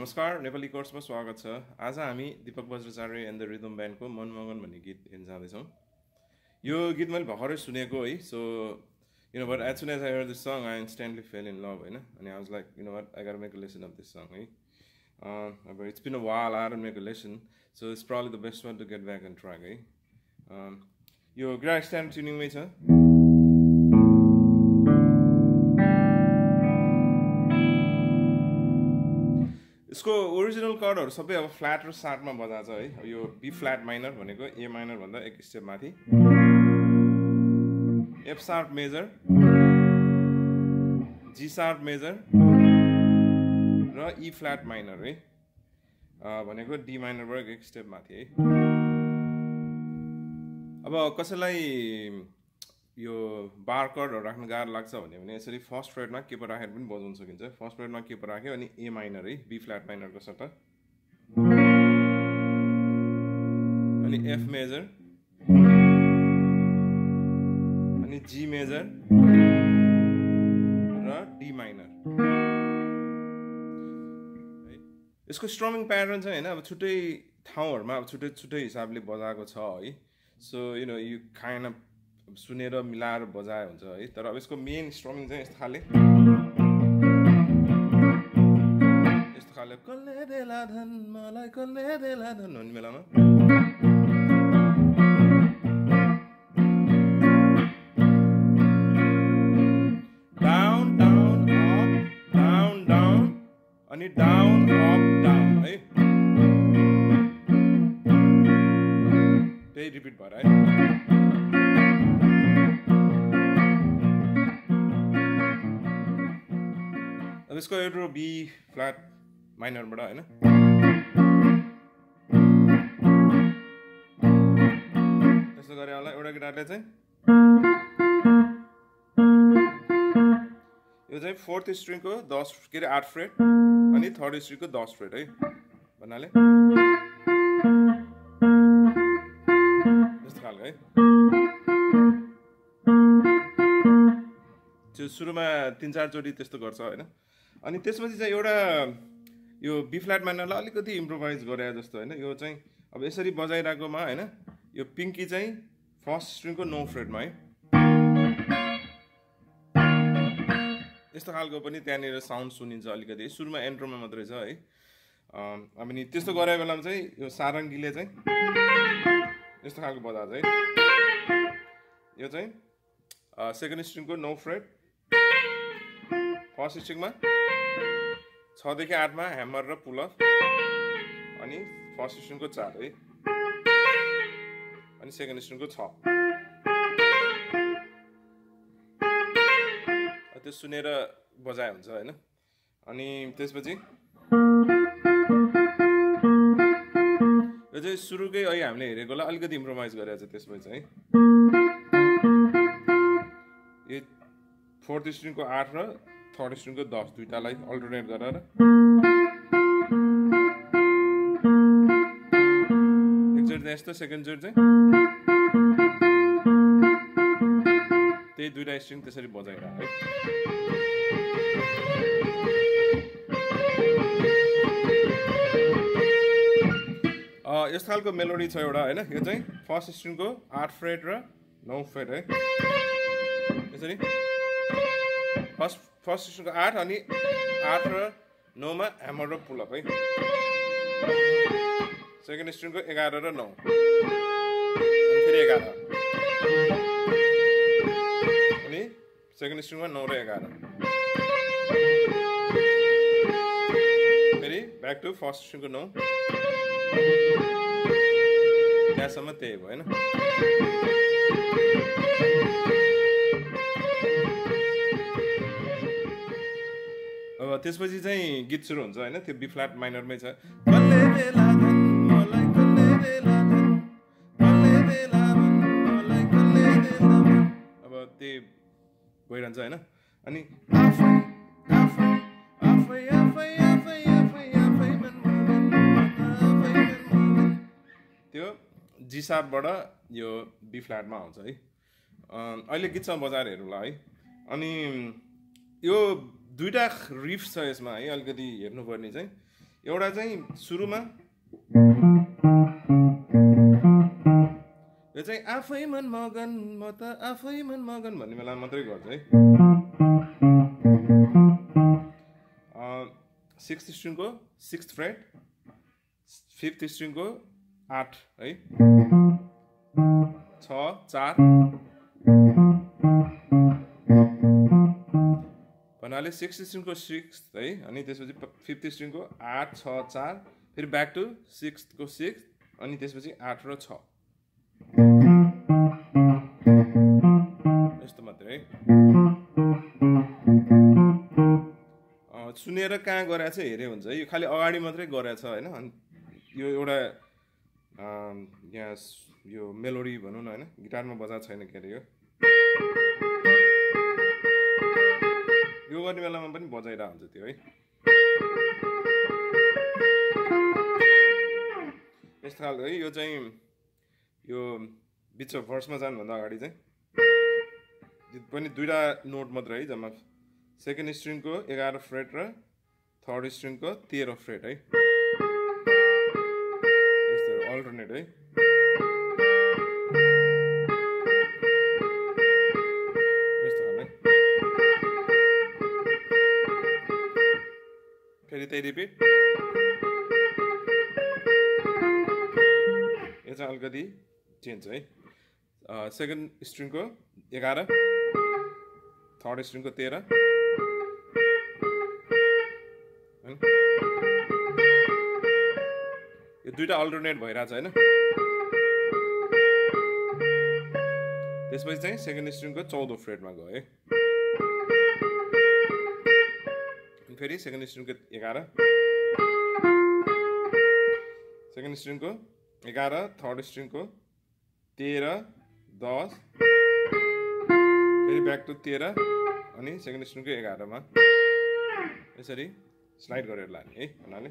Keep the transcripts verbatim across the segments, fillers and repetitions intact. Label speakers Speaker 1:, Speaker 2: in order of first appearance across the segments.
Speaker 1: नमस्कार नेपाली कोर्समा स्वागत छ। आज हामी Deepak Bajracharya and the rhythm ब्यान्डको मनमगन भन्ने गीत हेर्न जाँदैछौँ। यो गीत मैले भर्खरै सुनेको है। So you know, but as soon as I heard this song, I instantly fell in love, होइन? And I was like, you know what, I gotta make a listen of this song, है? Uh, but it's been a while, I didn't make a listen, so it's probably the best one to get back and try, है? Um, यो guitar standard ट्युनिङमै छ। यसको original कर्डहरु सबै अब flat र सार्टमा बजाएको छ है। यो बी फ्ल्याट माइनर भनेको ए माइनर भन्दा एक स्टेप माथि, F sharp major, G sharp major र ई फ्ल्याट माइनर है, भनेको डी माइनरबाट एक स्टेप माथि है। अब कसैलाई यो बार कर्डहरु राख्न गाह्रो लाग्छ भने भने यसरी फर्स्ट फ्रेटमा किपर राखेर पनि बजाउन सकिन्छ। फर्स्ट फ्रेटमा किपर राख्यो अनि ए माइनर है, बी फ्ल्याट माइनरको सट्टा, अनि एफ मेजर, अनि जी मेजर र डी माइनर। यसको स्ट्रमिङ प्याटर्न चाहिँ हैन, अब छुट्टै ठाउँहरुमा अब छुट्टै छुट्टै हिसाबले बजाएको छ है। So you know you kind of सुनेर मिलाएर बजाए हुन्छ है। तर अब यसको मेन स्ट्रमिङ चाहिँ यस्तो खाले यस्तो खाले कसले देला धन मलाई कसले देला धन भन्ने बेलामा down down up down down अनि डाउन अप डाउन है, त्यही रिपिट भएर है। अब यसको एउटा बी फ्ल्याट माइनरबाट हैन, त्यस्तो गरे होला। एउटा गिटारले चाहिँ यो चाहिँ फोर्थ स्ट्रिङको दस के अरे आठ फ्रेट अनि थर्ड स्ट्रिङको दस फ्रेट है भन्नाले यस्तो खालको है। त्यो सुरुमा तिन चार चोटि त्यस्तो गर्छ होइन। अनि त्यसपछि चाहिँ एउटा यो बी फ्ल्याट माइनरलाई अलिकति इम्प्रोभाइज गरे जस्तो होइन। यो चाहिँ अब यसरी बजाइरहेकोमा होइन, यो पिङ्की चाहिँ फर्स्ट स्ट्रिङको नो फ्रेटमा है, यस्तो खालको पनि त्यहाँनिर साउन्ड सुनिन्छ अलिकति। सुरुमा एन्ट्रोमा मात्रै छ है। अनि त्यस्तो गरे बेलामा चाहिँ यो सारङ्गीले चाहिँ यस्तो खालको बजाएको है। यो चाहिँ सेकेन्ड स्ट्रिङको नो फ्रेट, फर्स्ट स्ट्रिङमा छदेखि आठमा ह्यामर र पुल अफ, अनि फर्स्ट स्ट्रिङको चार है, अनि सेकेन्ड स्ट्रिङको छ। त्यो सुनेर बजाए हुन्छ होइन। अनि त्यसपछि यो चाहिँ सुरुकै अहिले हामीले हेरेकोलाई अलिकति इम्प्रोभाइज गरेको छ। त्यसपछि चाहिँ यो फोर्थ स्ट्रिङको आठ र थर्ड स्ट्रिङको दस दुईटालाई अल्टरनेट गरेर एकचोटि चाहिँ यस्तो, सेकेन्ड चोटि चाहिँ त्यही दुईटा स्ट्रिङ त्यसरी बजाएर है। यस्तो खालको मेलोडी छ एउटा होइन। यो चाहिँ फर्स्ट स्ट्रिङको आठ फ्रेट र नौ फ्रेट है, यसरी फर्स्ट फर्स्ट स्ट्रिङको आठ अनि आठ र नौमा ह्यामर र पुल अप है, सेकेन्ड स्ट्रिङको एघार र नौ, फेरि एघार, अनि सेकेन्ड स्ट्रिङमा नौ र एघार, फेरि ब्याक टु फर्स्ट स्ट्रिङको नौ, त्यहाँसम्म त्यही भयो होइन। अब त्यसपछि चाहिँ गीत सुरु हुन्छ होइन। त्यो बी फ्ल्याट माइनरमै छ। अब त्यही भइरहन्छ होइन। अनि त्यो जी शार्पबाट यो बी फ्ल्याटमा आउँछ है। अहिले गीतसँग बजाएर हेरौँला है। अनि यो दुईटा रिफ छ यसमा है, अलिकति हेर्नुपर्ने चाहिँ एउटा चाहिँ सुरुमा यो चाहिँ आफै मन मगन म त आफै मन मगन भन्ने बेला मात्रै गर्छ है सिक्स्थ स्ट्रिङको सिक्स्थ फ्रेट फिफ्थ स्ट्रिङको आठ है छ चार भन्नाले सिक्स्थ स्ट्रिङको सिक्स है अनि त्यसपछि फिफ्थ स्ट्रिङको आठ छ चार फेरि ब्याक टु सिक्स्थको सिक्स अनि त्यसपछि आठ र छ यस्तो मात्रै है सुनेर कहाँ गराएको छ हेरे हुन्छ है यो खालि अगाडि मात्रै गराएको छ होइन अनि यो एउटा यहाँ यो मेलोडी भनौँ न होइन गिटारमा बजाएको छैन के अरे यो यो गर्ने बेलामा पनि बजाइरहेको हुन्छ त्यो है यस्तो खालको है यो चाहिँ यो बिच भर्समा जानुभन्दा अगाडि चाहिँ पनि दुईवटा नोट मात्र है जम्मा सेकेन्ड स्ट्रिङको एघार फ्रेट र थर्ड स्ट्रिङको तेह्र फ्रेट है यस्तो अल्टरनेट है यस्तो खाले फेरि त्यही रिपिट यो चाहिँ अलिकति चेन्ज है सेकेन्ड स्ट्रिङको एघार थर्ड स्ट्रिङको तेह्र यो दुईटा अल्टरनेट भइरहेछ होइन त्यसपछि चाहिँ सेकेन्ड स्ट्रिङको चौध फ्रेटमा गयो है फेरि सेकेन्ड स्ट्रिङको एघार सेकेन्ड स्ट्रिङको एघार थर्ड स्ट्रिङको तेह्र दस फेरि ब्याक टु तेह्र अनि सेकेन्ड स्ट्रिङको एघारमा यसरी स्लाइड गरेर लाने है भन्नाले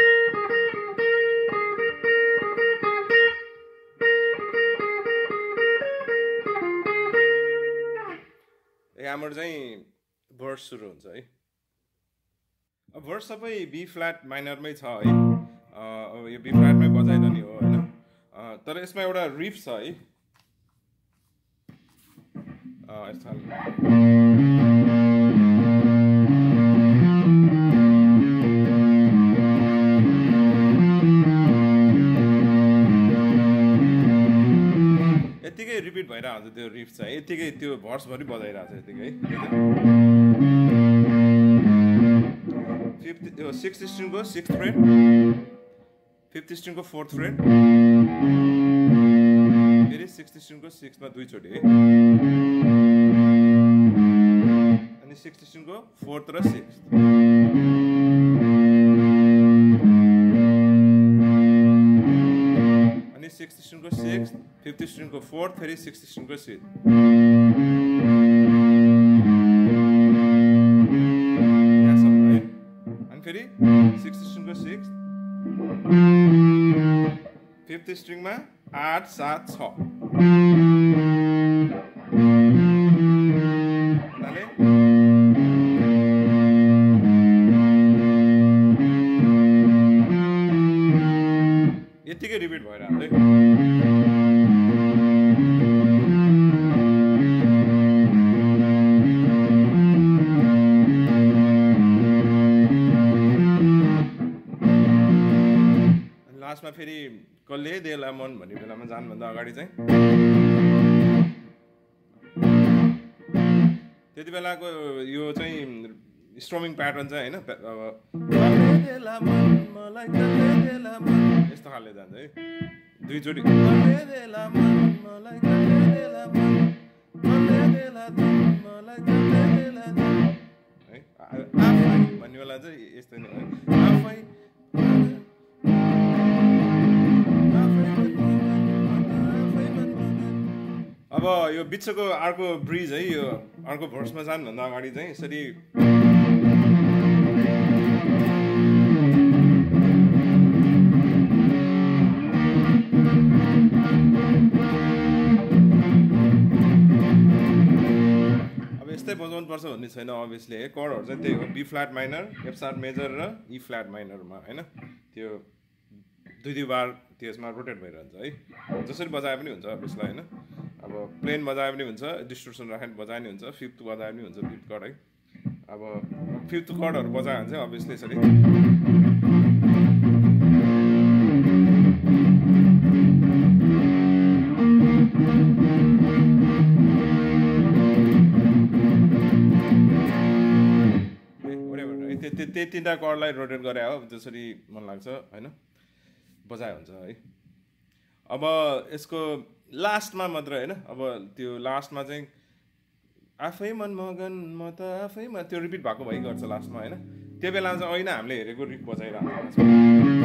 Speaker 1: यहाँबाट चाहिँ भर्स सुरु हुन्छ है अब भर्स सबै बी फ्ल्याट माइनरमै छ है अब यो बी फ्ल्याटमै बजाइरहने हो होइन तर यसमा एउटा रिफ छ है यस्तो यतिकै रिपिट भइरहेको हुन्छ त्यो रिफ चाहिँ यतिकै त्यो भर्सभरि बजाइरहेको छ यतिकै फिफ्थ त्यो सिक्स्थ स्ट्रिङको सिक्स्थ फ्रेट फिफ्थ स्ट्रिङको फोर्थ फ्रेट फेरि सिक्स्थ स्ट्रिङको सिक्समा दुईचोटि है अनि सिक्स्थ स्ट्रिङको फोर्थ र सिक्स्थ अनि सिक्स्थ स्ट्रिङको सिक्स्थ फिफ्थ स्ट्रिङको फोर्थ फेरि सिक्स्थ स्ट्रिङको सिक्स्थ फेरि सिक्स्थ स्ट्रिङको सिक्स्थ फिफ्थ स्ट्रिङमा आठ सात छ भन्नाले यतिकै रिपिट भइरहेको है लास्टमा फेरि कसले देला मन भन्ने बेलामा जानुभन्दा अगाडि चाहिँ त्यति बेलाको यो चाहिँ स्ट्रमिङ प्याटर्न चाहिँ होइन यस्तो खालले जान्छ है दुईचोटि है आफै भन्ने बेला चाहिँ यस्तो नै है आफै अब यो बिचको अर्को ब्रिज है यो अर्को भर्समा जानुभन्दा अगाडि चाहिँ यसरी अब जस्तै बजाउनुपर्छ भन्ने छैन अभियसली है कर्डहरू चाहिँ त्यही हो B flat minor F sharp major र ई फ्ल्याट माइनरमा होइन त्यो दुई दुई बार त्यसमा रोटेट भइरहन्छ है जसरी बजाए पनि हुन्छ अभियसलाई होइन अब प्लेन बजाए पनि हुन्छ डिस्टोर्सन राखेर बजाए पनि हुन्छ फिफ्थ बजाए पनि हुन्छ फिफ्थ कर्ड है अब फिफ्थ कर्डहरू बजायो भने चाहिँ अभियसली यसरी त्यही तिनवटा कर्डलाई रोटेट गरे हो जसरी मन लाग्छ होइन बजाए हुन्छ है अब यसको लास्टमा मात्र होइन अब त्यो लास्टमा चाहिँ आफै मनमगन म त आफैमा त्यो रिपिट भएको भइ गर्छ लास्टमा होइन त्यो बेलामा चाहिँ ऐना हामीले हेरेको रिप बजाइरहेको